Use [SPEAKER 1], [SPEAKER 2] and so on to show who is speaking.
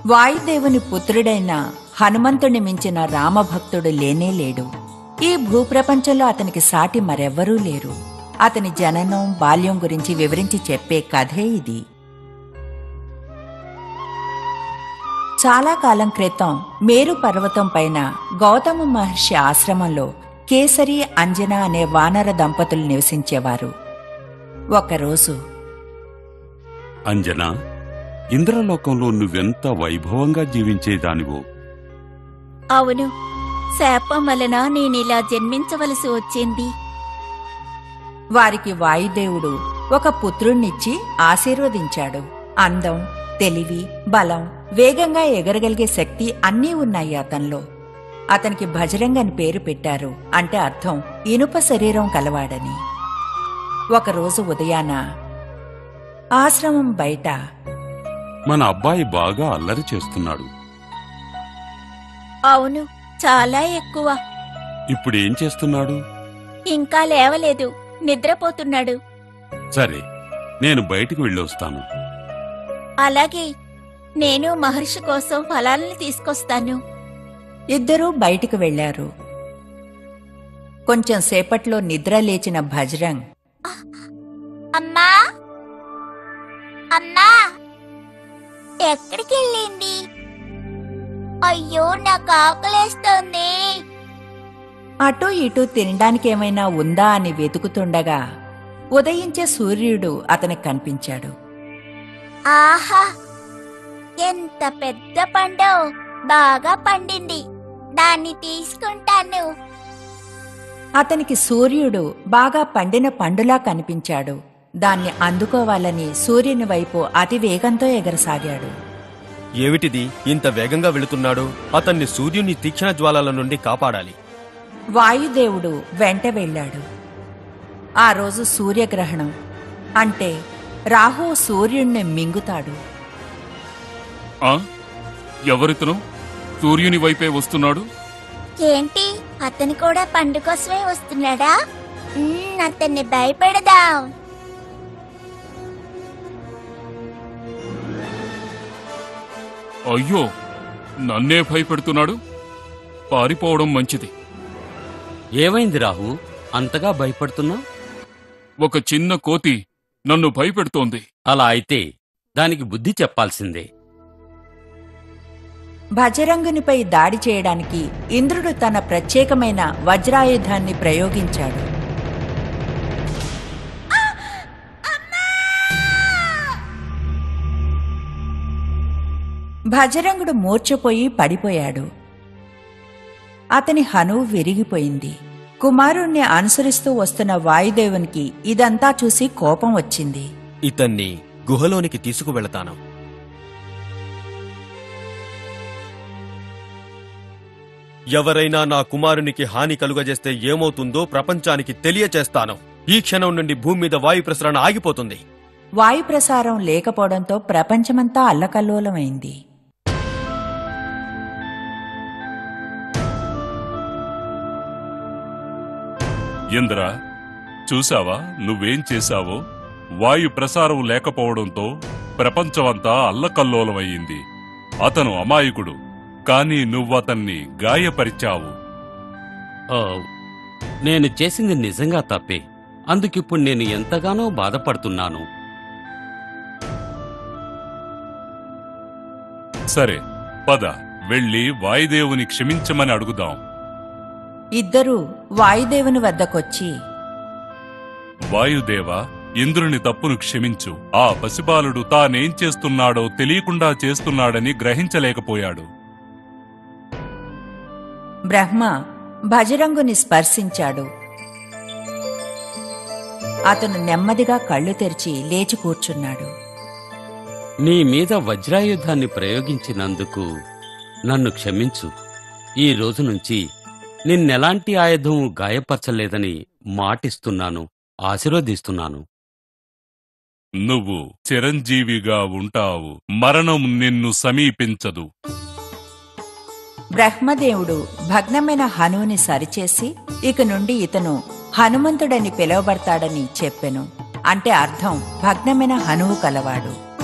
[SPEAKER 1] వాయుదేవుని పుత్రుడైన హనుమంతుని మించిన రామభక్తుడు లేనేలేడు. ఈ భూప్రపంచంలో అతనికి సాటి మరెవ్వరూ లేరు. అతని జననం బాల్యం గురించి వివరించి చెప్పే కథే ఇది. చాలా కాలం క్రితం మేరు పర్వతం పైన గౌతమ మహర్షి ఆశ్రమంలో కేసరి, అంజన అనే వానర దంపతులు నివసించేవారు. ఒకరోజు,
[SPEAKER 2] అంజనా, ఇంద్రలోకంలో నువ్వెంత వైభవంగా జీవించేదానివో.
[SPEAKER 3] అవును, శాపం వలన నేనిలా జన్మించవలసి వచ్చింది.
[SPEAKER 1] వారికి వాయుదేవుడు ఒక పుత్రుణ్ణిచ్చి ఆశీర్వదించాడు. అందం, తెలివి, బలం, వేగంగా ఎగరగలిగే శక్తి అన్నీ ఉన్నాయి అతనిలో. అతనికి భజరంగ్ అని పేరు పెట్టారు. అంటే అర్థం ఇనుప శరీరం కలవాడని. ఒకరోజు ఉదయాన ఆశ్రమం బయట,
[SPEAKER 2] మన అబ్బాయి బాగా అల్లరి చేస్తున్నాడు.
[SPEAKER 3] అవును, చాలా ఎక్కువ.
[SPEAKER 2] ఇప్పుడేం చేస్తున్నాడు?
[SPEAKER 3] ఇంకా లేవలేదు, నిద్రపోతున్నాడు.
[SPEAKER 2] సరే, నేను బయటికి వెళ్ళొస్తాను.
[SPEAKER 3] అలాగే, నేను మహర్షి కోసం ఫలాలను తీసుకొస్తాను.
[SPEAKER 1] ఇద్దరూ బయటికి వెళ్లారు. కొంచెం సేపట్లో నిద్ర లేచిన భజరంగ్,
[SPEAKER 3] అమ్మా అమ్మా, ఎక్కడికెళ్ళింది? అయ్యో, నాకు ఆకలేస్తోంది.
[SPEAKER 1] అటూ ఇటూ తినడానికేమైనా ఉందా అని వెతుకుతుండగా ఉదయించే సూర్యుడు అతనికి కనిపించాడు.
[SPEAKER 3] ఆహా, ఎంత పెద్ద పండు! బాగా పండింది, దాన్ని తీసుకుంటాను.
[SPEAKER 1] అతనికి సూర్యుడు బాగా పండిన పండులా కనిపించాడు. దాన్ని అందుకోవాలని సూర్యుని వైపు అతి వేగంతో ఎగరసాగాడు.
[SPEAKER 4] ఏమిటిది, ఇంత వేగంగా వెళుతున్నాడు? అతన్ని సూర్యుని తీక్షణ జ్వాలల నుండి కాపాడాలి.
[SPEAKER 1] వాయుదేవుడు వెంట వెళ్ళాడు. ఆ రోజు సూర్యగ్రహణం. అంటే రాహువు సూర్యుణ్ణి మింగుతాడు.
[SPEAKER 5] ఎవరితను సూర్యుని వైపే వస్తున్నాడు?
[SPEAKER 3] ఏంటి, అతను కూడా పండు కోసమే వస్తున్నాడా? అతన్ని భయపెడదాం.
[SPEAKER 5] అయ్యో, నన్నే భయపెడుతున్నాడు. పారిపోవడం మంచిది.
[SPEAKER 6] ఏమైంది రాహు, అంతగా భయపడుతున్నా?
[SPEAKER 5] ఒక చిన్న కోతి నన్ను భయపెడుతోంది.
[SPEAKER 6] అలా అయితే దానికి బుద్ధి చెప్పాల్సిందే.
[SPEAKER 1] భజరంగునిపై దాడి చేయడానికి ఇంద్రుడు తన ప్రత్యేకమైన వజ్రాయుధాన్ని ప్రయోగించాడు. భజరంగుడు మూర్ఛపోయి పడిపోయాడు. అతని హనువు విరిగిపోయింది. కుమారుణ్ణి అనుసరిస్తూ వస్తున్న వాయుదేవునికి ఇదంతా చూసి కోపం వచ్చింది.
[SPEAKER 4] ఇతన్ని గుహలోనికి తీసుకువెళతాను. ఎవరైనా నా కుమారునికి హాని కలుగజేస్తే ఏమవుతుందో ప్రపంచానికి తెలియచేస్తాను. ఈ క్షణం నుండి భూమి మీద వాయు ప్రసరణ ఆగిపోతుంది.
[SPEAKER 1] వాయు ప్రసారం లేకపోవడంతో ప్రపంచమంతా అల్లకల్లోలమైంది.
[SPEAKER 2] ఇంద్ర, చూశావా నువ్వేం చేశావో? వాయు ప్రసారం లేకపోవడంతో ప్రపంచమంతా అల్లకల్లోలమయ్యింది. అతను అమాయకుడు, కాని నువ్వతన్ని గాయపరిచావు.
[SPEAKER 6] నేను చేసింది నిజంగా తప్పే. అందుకిప్పుడు నేను ఎంతగానో బాధపడుతున్నాను.
[SPEAKER 2] సరే, పద వెళ్ళి వాయుదేవుని క్షమించమని అడుగుదాం.
[SPEAKER 1] ఇద్దరూ వాయుదేవుని వద్దకొచ్చి,
[SPEAKER 2] వాయుదేవా, ఇంద్రుని తప్పును క్షమించు. ఆ పసిబాలుడు తానేం చేస్తున్నాడో తెలియకుండా చేస్తున్నాడని గ్రహించలేకపోయాడు.
[SPEAKER 1] బ్రహ్మ భజరంగుని స్పర్శించాడు. అతను నెమ్మదిగా కళ్ళు తెరిచి లేచి కూర్చున్నాడు.
[SPEAKER 6] నీ మీద వజ్రాయుధాన్ని ప్రయోగించినందుకు నన్ను క్షమించు. ఈ రోజు నుంచి నిన్నెలాంటి ఆయుధం గాయపరచలేదని మాటిస్తున్నాను, ఆశీర్వదిస్తున్నాను.
[SPEAKER 2] నువ్వు చిరంజీవిగా ఉంటావు. మరణం నిన్ను సమీపించదు.
[SPEAKER 1] బ్రహ్మదేవుడు భగ్నమైన హనువుని సరిచేసి ఇక నుండి ఇతను హనుమంతుడని పిలువబడతాడని చెప్పెను. అంటే అర్థం భగ్నమైన హనువు కలవాడు.